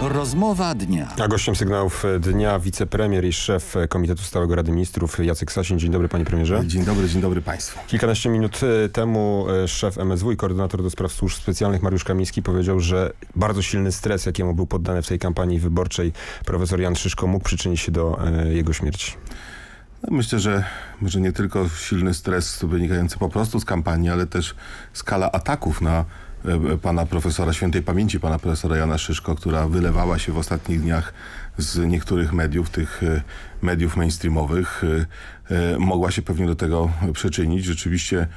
Rozmowa dnia. A gościem sygnałów dnia wicepremier i szef Komitetu Stałego Rady Ministrów Jacek Sasin. Dzień dobry, panie premierze. Dzień dobry państwu. Kilkanaście minut temu szef MSW i koordynator do spraw służb specjalnych Mariusz Kamiński powiedział, że bardzo silny stres, jakiemu był poddany w tej kampanii wyborczej profesor Jan Szyszko, mógł przyczynić się do jego śmierci. Myślę, że może nie tylko silny stres wynikający po prostu z kampanii, ale też skala ataków na pana profesora, świętej pamięci pana profesora Jana Szyszko, która wylewała się w ostatnich dniach z niektórych mediów, tych mediów mainstreamowych, mogła się pewnie do tego przyczynić. Rzeczywiście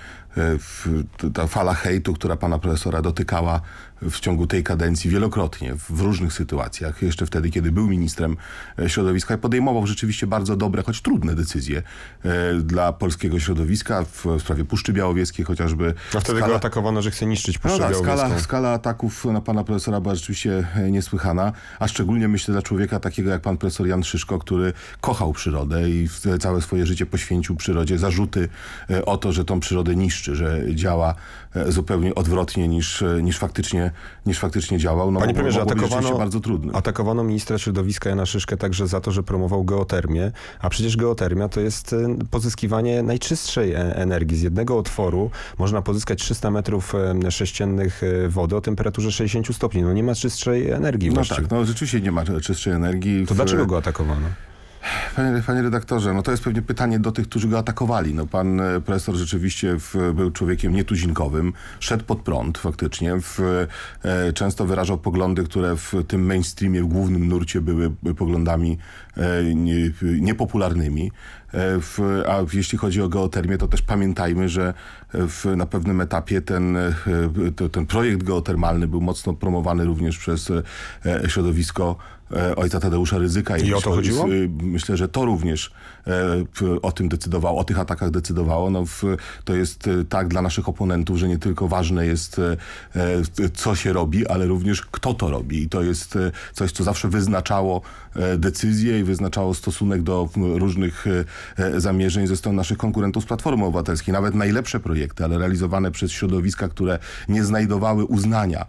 ta fala hejtu, która pana profesora dotykała w ciągu tej kadencji wielokrotnie, w różnych sytuacjach, jeszcze wtedy, kiedy był ministrem środowiska i podejmował rzeczywiście bardzo dobre, choć trudne decyzje dla polskiego środowiska w sprawie Puszczy Białowieskiej chociażby. A wtedy go atakowano, że chce niszczyć Puszczę Białowieską. Skala ataków na pana profesora była rzeczywiście niesłychana, a szczególnie myślę dla człowieka takiego jak pan profesor Jan Szyszko, który kochał przyrodę i całe swoje życie poświęcił przyrodzie. Zarzuty o to, że tą przyrodę niszczy, że działa zupełnie odwrotnie niż faktycznie działał. Panie premierze, bardzo trudne. Atakowano ministra środowiska Jana Szyszkę także za to, że promował geotermię, a przecież geotermia to jest pozyskiwanie najczystszej energii. Z jednego otworu można pozyskać 300 metrów sześciennych wody o temperaturze 60 stopni. No nie ma czystszej energii właściwie. No tak, rzeczywiście nie ma czystszej energii. To dlaczego go atakowano? Panie redaktorze, to jest pewnie pytanie do tych, którzy go atakowali. Pan profesor rzeczywiście był człowiekiem nietuzinkowym, szedł pod prąd faktycznie, często wyrażał poglądy, które w tym mainstreamie, w głównym nurcie były poglądami niepopularnymi. A jeśli chodzi o geotermię, to też pamiętajmy, że na pewnym etapie ten projekt geotermalny był mocno promowany również przez środowisko ojca Tadeusza Rydzyka. I o to chodziło? Myślę, że to również o tym decydowało, o tych atakach decydowało. To jest tak dla naszych oponentów, że nie tylko ważne jest co się robi, ale również kto to robi. I to jest coś, co zawsze wyznaczało decyzje i wyznaczało stosunek do różnych zamierzeń ze strony naszych konkurentów z Platformy Obywatelskiej. Nawet najlepsze projekty, ale realizowane przez środowiska, które nie znajdowały uznania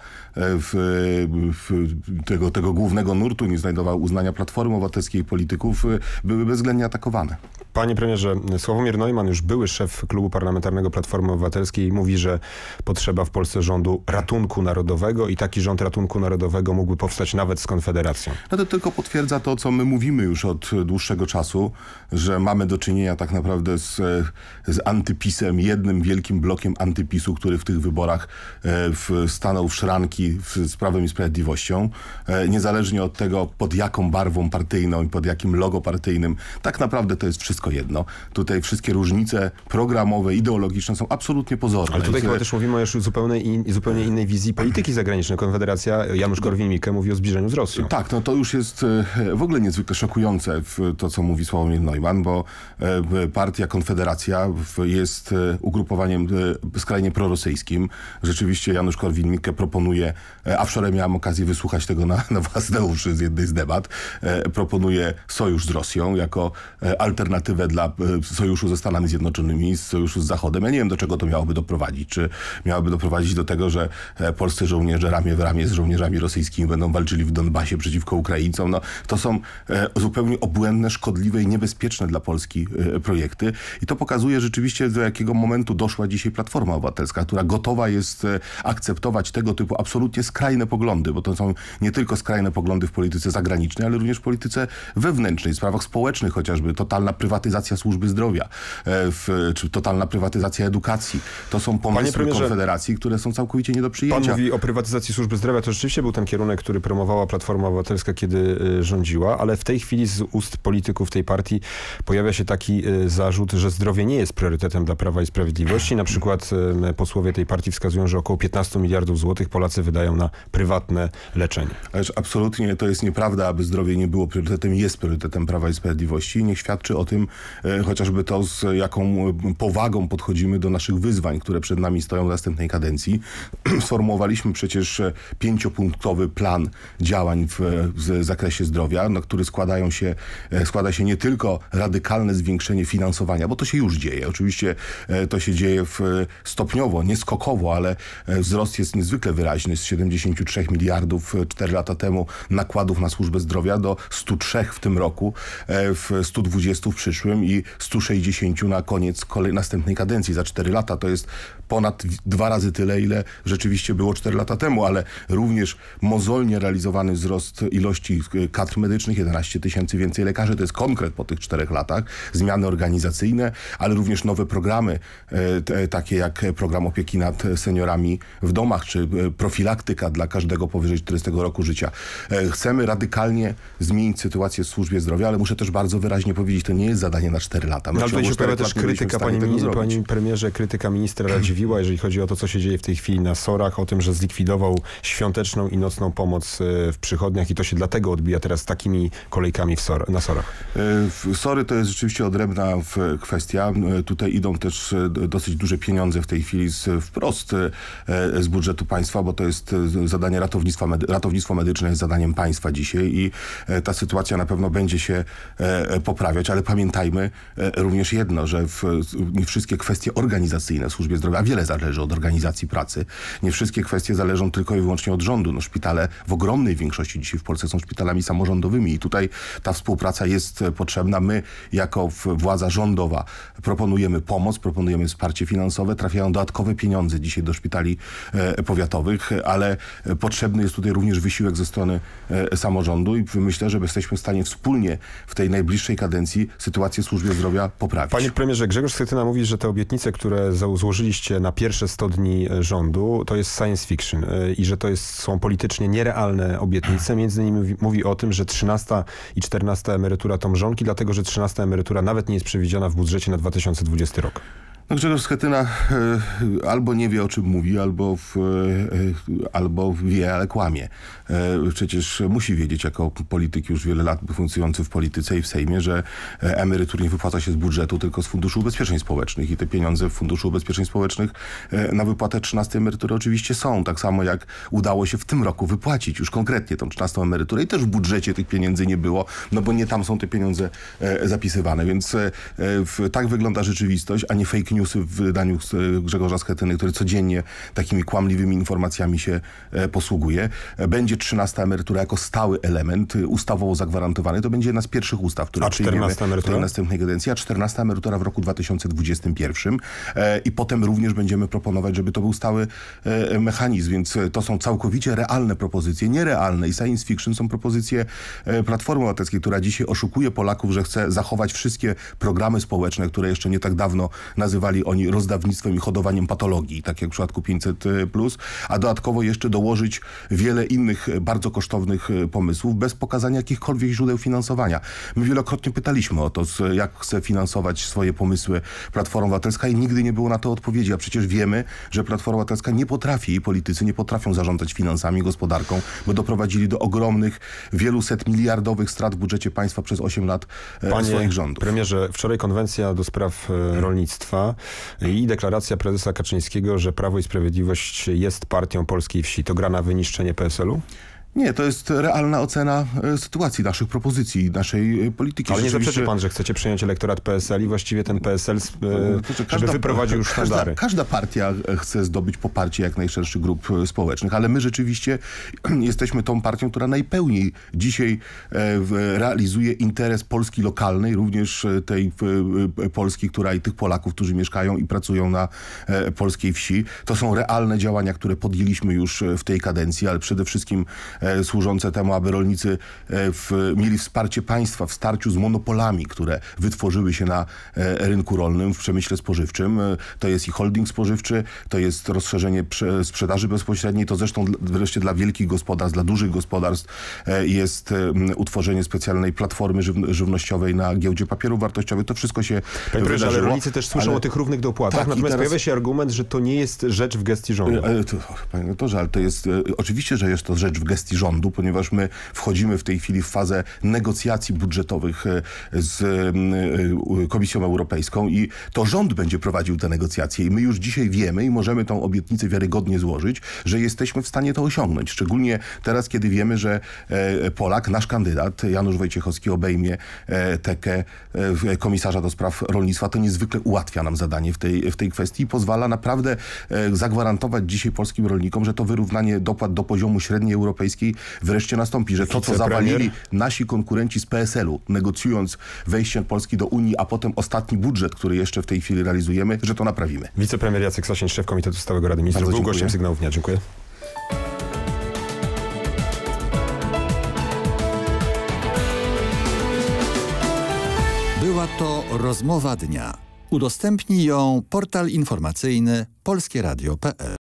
tego głównego nurtu, nie znajdowały uznania Platformy Obywatelskiej i polityków, były bezwzględnie atakowane. Panie premierze, Sławomir Neumann, już były szef Klubu Parlamentarnego Platformy Obywatelskiej, mówi, że potrzeba w Polsce rządu ratunku narodowego i taki rząd ratunku narodowego mógłby powstać nawet z Konfederacją. To tylko potwierdza to, co my mówimy już od dłuższego czasu, że mamy do czynienia tak naprawdę z antypisem, jednym wielkim blokiem antypisu, który w tych wyborach stanął w szranki z Prawem i Sprawiedliwością. Niezależnie od tego, pod jaką barwą partyjną i pod jakim logo partyjnym, tak naprawdę to jest wszystko jedno. Tutaj wszystkie różnice programowe, ideologiczne są absolutnie pozorne. Ale tutaj chyba też mówimy o już zupełnie innej wizji polityki zagranicznej. Konfederacja, Janusz Korwin-Mikke mówi o zbliżeniu z Rosją. Tak, to już jest w ogóle niezwykle szokujące to, co mówi Sławomir Neumann, bo partia Konfederacja jest ugrupowaniem skrajnie prorosyjskim. Rzeczywiście Janusz Korwin-Mikke proponuje, a wczoraj miałem okazję wysłuchać tego na własne uszy z jednej z debat, proponuje sojusz z Rosją jako alternatywę dla sojuszu ze Stanami Zjednoczonymi, sojuszu z Zachodem. Ja nie wiem, do czego to miałoby doprowadzić. Czy miałoby doprowadzić do tego, że polscy żołnierze ramię w ramię z żołnierzami rosyjskimi będą walczyli w Donbasie przeciwko Ukraińcom. To są zupełnie obłędne, szkodliwe i niebezpieczne dla Polski projekty. I to pokazuje rzeczywiście, do jakiego momentu doszła dzisiaj Platforma Obywatelska, która gotowa jest akceptować tego typu absolutnie skrajne poglądy, bo to są nie tylko skrajne poglądy w polityce zagranicznej, ale również w polityce wewnętrznej, w sprawach społecznych chociażby. Totalna prywatyzacja służby zdrowia, czy totalna prywatyzacja edukacji. To są pomysły Konfederacji, które są całkowicie nie do przyjęcia. Pan mówi o prywatyzacji służby zdrowia. To rzeczywiście był ten kierunek, który promowała Platforma Obywatelska, kiedy rządziła, ale w tej chwili z ust polityków tej partii pojawia się taki zarzut, że zdrowie nie jest priorytetem dla Prawa i Sprawiedliwości. Na przykład posłowie tej partii wskazują, że około 15 miliardów złotych Polacy wydają na prywatne leczenie. Ależ absolutnie to jest nieprawda, aby zdrowie nie było priorytetem. Jest priorytetem Prawa i Sprawiedliwości. Niech świadczy o tym chociażby to, z jaką powagą podchodzimy do naszych wyzwań, które przed nami stoją w następnej kadencji. Sformułowaliśmy przecież 5-punktowy plan działań w zakresie zdrowia, na który składa się nie tylko radykalne zwiększenie finansowania, bo to się już dzieje. Oczywiście to się dzieje stopniowo, nie skokowo, ale wzrost jest niezwykle wyraźny z 73 miliardów 4 lata temu nakładów na służbę zdrowia do 103 w tym roku, 120 w przyszłym i 160 na koniec następnej kadencji. Za 4 lata to jest ponad 2 razy tyle, ile rzeczywiście było 4 lata temu, ale również mozolnie realizowany wzrost ilości kadr medycznych, 11 tysięcy więcej lekarzy, to jest konkret po tych 4 latach, zmiany organizacyjne, ale również nowe programy, takie jak program opieki nad seniorami w domach, czy profilaktyka dla każdego powyżej 40 roku życia. Chcemy radykalnie zmienić sytuację w służbie zdrowia, ale muszę też bardzo wyraźnie powiedzieć, to nie jest zadanie na 4 lata. No, ale się pojawia też krytyka, panie premierze, krytyka ministra Radziwiłła, jeżeli chodzi o to, co się dzieje w tej chwili na SOR-ach, o tym, że zlikwidował świąteczną i nocną pomoc w przychodniach i to się dlatego odbija teraz takimi kolejkami na SOR-ach. SOR-y to jest rzeczywiście odrębna kwestia. Tutaj idą też dosyć duże pieniądze w tej chwili wprost z budżetu państwa, bo to jest zadanie ratownictwo medyczne jest zadaniem państwa dzisiaj i ta sytuacja na pewno będzie się poprawiać, ale pamiętajmy również jedno, że nie wszystkie kwestie organizacyjne w służbie zdrowia, a wiele zależy od organizacji pracy, nie wszystkie kwestie zależą tylko i wyłącznie od rządu. No, szpitale w ogromnej większości dzisiaj w Polsce są szpitalami samorządowymi i tutaj ta współpraca jest potrzebna. My jako władza rządowa proponujemy pomoc, proponujemy wsparcie finansowe, trafiają dodatkowe pieniądze dzisiaj do szpitali powiatowych, ale potrzebny jest tutaj również wysiłek ze strony samorządu i myślę, że jesteśmy w stanie wspólnie w tej najbliższej kadencji sytuację w służbie zdrowia poprawić. Panie premierze, Grzegorz Schetyna mówi, że te obietnice, które złożyliście na pierwsze 100 dni rządu, to jest science fiction i że to są politycznie nierealne obietnice. Między innymi mówi o tym, że 13 i 14 emerytura to mrzonki, dlatego że 13 emerytura nawet nie jest przewidziana w budżecie na 2020 rok. No Grzegorz Schetyna albo nie wie, o czym mówi, albo wie, ale kłamie. Przecież musi wiedzieć, jako polityk już wiele lat funkcjonujący w polityce i w Sejmie, że emerytur nie wypłaca się z budżetu, tylko z Funduszu Ubezpieczeń Społecznych i te pieniądze w Funduszu Ubezpieczeń Społecznych na wypłatę 13 emerytury oczywiście są. Tak samo jak udało się w tym roku wypłacić już konkretnie tą 13 emeryturę i też w budżecie tych pieniędzy nie było, no bo nie tam są te pieniądze zapisywane. Więc tak wygląda rzeczywistość, a nie fake news w wydaniu Grzegorza Schetyny, który codziennie takimi kłamliwymi informacjami się posługuje. Będzie 13 emerytura jako stały element ustawowo zagwarantowany. To będzie jedna z pierwszych ustaw, które przyjmiemy w tej następnej kadencji, a 14 emerytura w roku 2021 i potem również będziemy proponować, żeby to był stały mechanizm, więc to są całkowicie realne propozycje. Nierealne i science fiction są propozycje Platformy Obywatelskiej, która dzisiaj oszukuje Polaków, że chce zachować wszystkie programy społeczne, które jeszcze nie tak dawno nazywali oni rozdawnictwem i hodowaniem patologii, tak jak w przypadku 500+, a dodatkowo jeszcze dołożyć wiele innych bardzo kosztownych pomysłów bez pokazania jakichkolwiek źródeł finansowania. My wielokrotnie pytaliśmy o to, jak chce finansować swoje pomysły Platforma Obywatelska i nigdy nie było na to odpowiedzi, a przecież wiemy, że Platforma Obywatelska nie potrafi i politycy nie potrafią zarządzać finansami, gospodarką, bo doprowadzili do ogromnych, wieluset miliardowych strat w budżecie państwa przez 8 lat swoich rządów. Panie premierze, wczoraj konwencja do spraw rolnictwa i deklaracja prezesa Kaczyńskiego, że Prawo i Sprawiedliwość jest partią polskiej wsi. To gra na wyniszczenie PSL-u? Nie, to jest realna ocena sytuacji, naszych propozycji, naszej polityki. Ale nie zaprzeczy pan, że chcecie przyjąć elektorat PSL i właściwie ten PSL, żeby wyprowadził już sztandary. Każda partia chce zdobyć poparcie jak najszerszych grup społecznych, ale my rzeczywiście jesteśmy tą partią, która najpełniej dzisiaj realizuje interes Polski lokalnej, również tej Polski, która i tych Polaków, którzy mieszkają i pracują na polskiej wsi. To są realne działania, które podjęliśmy już w tej kadencji, ale przede wszystkim służące temu, aby rolnicy mieli wsparcie państwa w starciu z monopolami, które wytworzyły się na rynku rolnym, w przemyśle spożywczym. To jest i holding spożywczy, to jest rozszerzenie sprzedaży bezpośredniej, to zresztą wreszcie dla wielkich gospodarstw, dla dużych gospodarstw jest utworzenie specjalnej platformy żywnościowej na giełdzie papierów wartościowych. To wszystko się wydarzyło. Ale rolnicy też słyszą o tych równych dopłatach, tak, natomiast pojawia się argument, że to nie jest rzecz w gestii rządu. Panie doktorze, ale to jest oczywiście, że jest to rzecz w gestii gestii rządu, ponieważ my wchodzimy w tej chwili w fazę negocjacji budżetowych z Komisją Europejską i to rząd będzie prowadził te negocjacje i my już dzisiaj wiemy i możemy tą obietnicę wiarygodnie złożyć, że jesteśmy w stanie to osiągnąć. Szczególnie teraz, kiedy wiemy, że Polak, nasz kandydat, Janusz Wojciechowski, obejmie tekę komisarza do spraw rolnictwa. To niezwykle ułatwia nam zadanie w tej kwestii i pozwala naprawdę zagwarantować dzisiaj polskim rolnikom, że to wyrównanie dopłat do poziomu średniej europejskiej wreszcie nastąpi, że to, co zawalili nasi konkurenci z PSL-u, negocjując wejście Polski do Unii, a potem ostatni budżet, który jeszcze w tej chwili realizujemy, że to naprawimy. Wicepremier Jacek Sasin, szef Komitetu Stałego Rady Ministrów, był gościem Sygnałów Dnia. Dziękuję. Była to rozmowa dnia. Udostępnij ją portal informacyjny polskieradio.pl.